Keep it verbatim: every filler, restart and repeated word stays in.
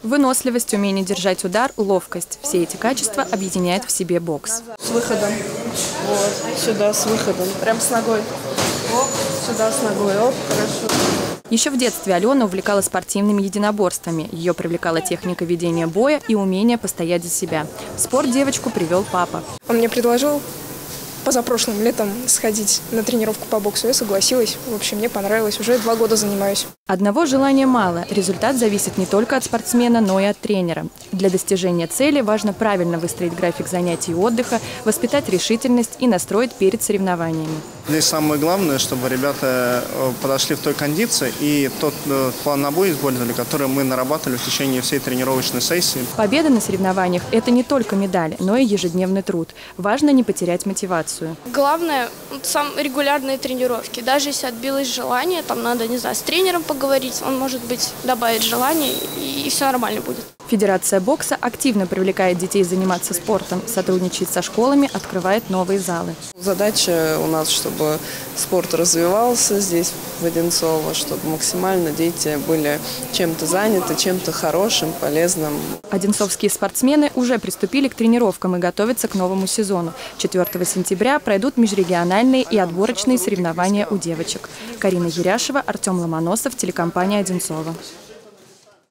Выносливость, умение держать удар, ловкость – все эти качества объединяет в себе бокс. С выходом. Вот. Сюда с выходом. Прям с ногой. Оп. Сюда с ногой. Оп. Хорошо. Еще в детстве Алена увлекала спортивными единоборствами. Ее привлекала техника ведения боя и умение постоять за себя. В спорт девочку привел папа. Он мне предложил позапрошлым летом сходить на тренировку по боксу. Я согласилась. В общем, мне понравилось. Уже два года занимаюсь. Одного желания мало. Результат зависит не только от спортсмена, но и от тренера. Для достижения цели важно правильно выстроить график занятий и отдыха, воспитать решительность и настроить перед соревнованиями. Здесь самое главное, чтобы ребята подошли в той кондиции и тот план на бой использовали, который мы нарабатывали в течение всей тренировочной сессии. Победа на соревнованиях – это не только медаль, но и ежедневный труд. Важно не потерять мотивацию. Главное – сам регулярные тренировки. Даже если отбилось желание, там надо, не знаю, с тренером поговорить, он, может быть, добавит желание, и все нормально будет. Федерация бокса активно привлекает детей заниматься спортом, сотрудничает со школами, открывает новые залы. Задача у нас, чтобы спорт развивался здесь, в Одинцово, чтобы максимально дети были чем-то заняты, чем-то хорошим, полезным. Одинцовские спортсмены уже приступили к тренировкам и готовятся к новому сезону. четвёртого сентября пройдут межрегиональные и отборочные соревнования у девочек. Карина Еряшева, Артем Ломоносов, телекомпания «Одинцово».